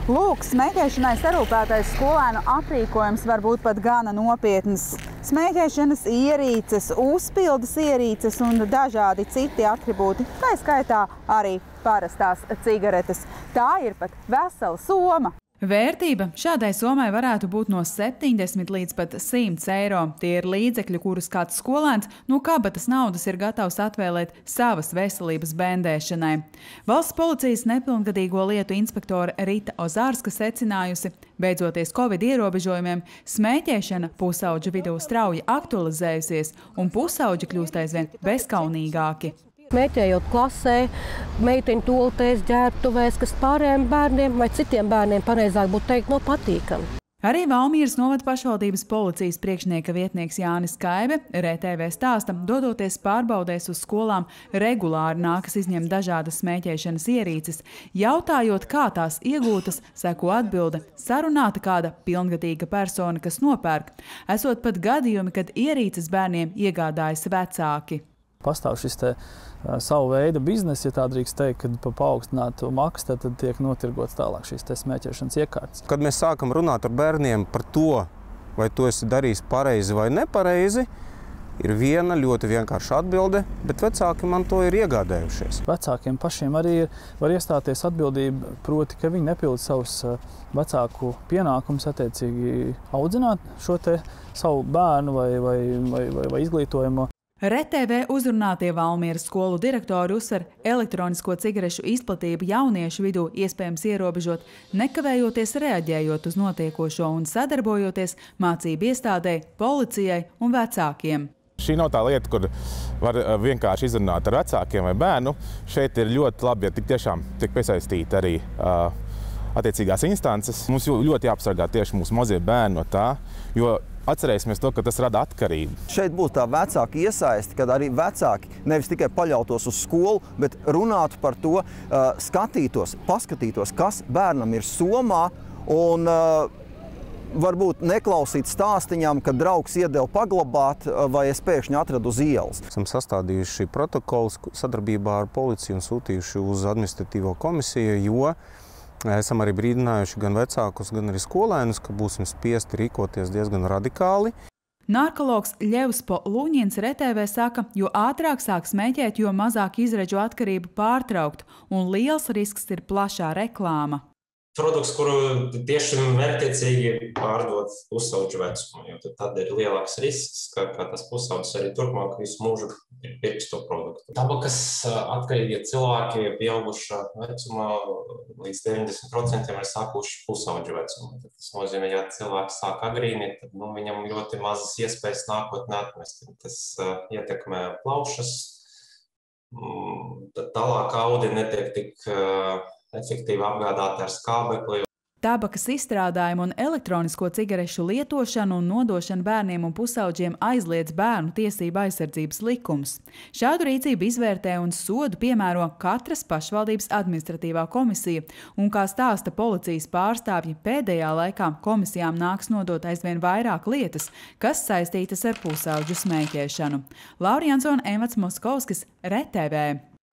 Lūk, smēķēšanai sarūpētais skolēnu aprīkojums var būt pat gana nopietns. Smēķēšanas ierīces, uzpildes ierīces un dažādi citi atribūti, tā skaitā arī parastās cigaretes. Tā ir pat vesela soma. Vērtība šādai sommai varētu būt no 70 līdz pat 100 eiro. Tie ir līdzekļi, kurus kāds skolēns no kabatas naudas ir gatavs atvēlēt savas veselības bendēšanai. Valsts policijas nepilngadīgo lietu inspektore Rita Ozārska secinājusi, beidzoties Covid ierobežojumiem, smēķēšana pusauģu vidū strauji aktualizējusies un pusauģi kļūst aizvien bezkaunīgāki. Smēķējot klasē, meiteņu toltēs, ģērbtuvēs, kas pārējiem bērniem vai citiem bērniem, pareizāk būtu teikt, nav patīkami. Arī Valmieras novada pašvaldības policijas priekšnieka vietnieks Jānis Kaibe RTV stāsta, dodoties pārbaudēs uz skolām, regulāri nākas izņemt dažādas smēķēšanas ierīces. Jautājot, kā tās iegūtas, seko atbilde – sarunāta kāda pilngadīga persona, kas nopērk. Esot pat gadījumi, kad ierīces bērniem iegādājas vecāki. Pastāv šis savu veidu biznesa, ja tā drīkst teikt, kad pa paaugstinātu maksu, tad tiek notirgots tālāk šīs smēķēšanas iekārtas. Kad mēs sākam runāt ar bērniem par to, vai tu esi darījis pareizi vai nepareizi, ir viena ļoti vienkārša atbilde, bet vecāki man to ir iegādējušies. Vecākiem pašiem arī var iestāties atbildība, proti, ka viņi nepilda savus vecāku pienākumus, attiecīgi audzināt šo savu bērnu vai izglītojumu. RTV uzrunātie Valmieras skolu direktori uzsver, elektronisko cigarešu izplatību jauniešu vidū iespējams ierobežot, nekavējoties reaģējot uz notiekošo un sadarbojoties mācību iestādē, policijai un vecākiem. Šī nav tā lieta, kur var vienkārši izrunāt ar vecākiem vai bērnu. Šeit ir ļoti labi, ja tik tiešām tiek piesaistīti arī attiecīgās instances. Mums ļoti jāapsargā tieši mūsu mazie bērni no tā, jo atcerēsimies to, ka tas rada atkarību. Šeit būtu tā vecāka iesaisti, kad arī vecāki nevis tikai paļautos uz skolu, bet runātu par to, paskatītos, kas bērnam ir somā un varbūt neklausīt stāstiņām, kad draugs iedeva paglabāt vai es pēkšņi atradu uz ielas. Esam sastādījuši protokolus sadarbībā ar policiju un sūtījuši uz administratīvo komisiju, jo esam arī brīdinājuši gan vecākus, gan arī skolēnus, ka būsim spiesti rīkoties diezgan radikāli. Narkologs Ļevs Luņins RTV saka, jo ātrāk sāk smēķēt, jo mazāk izredzu atkarību pārtraukt, un liels risks ir plašā reklāma. Produkts, kuru tieši mērķtiecīgi pārdod pusauģu vecumu, jo tad ir lielāks risks, ka tas pusaudzis arī turpmāk visu mūžu pirks to produktu. Tabakas atkarīgie cilvēki pieaugušā vecumā līdz 90% ir sākuši pusauģu vecumu. Tas nozīmē, ja cilvēks sāk agrīni, tad viņam ļoti mazas iespējas nākotnē atmest. Tas ietekmē plaušas, tad tālāk audi netiek tik efektīvi apgādāti ar skābekli. Tabakas izstrādājumu un elektronisko cigarešu lietošanu un nodošanu bērniem un pusauģiem aizliedz Bērnu tiesību aizsardzības likums. Šādu rīcību izvērtē un sodu piemēro katras pašvaldības administratīvā komisija, un, kā stāsta policijas pārstāvji, pēdējā laikā komisijām nāks nodot aizvien vairāk lietas, kas saistītas ar pusauģu smēķēšanu. Laura Jansone, Emats Moskovskis, RTV.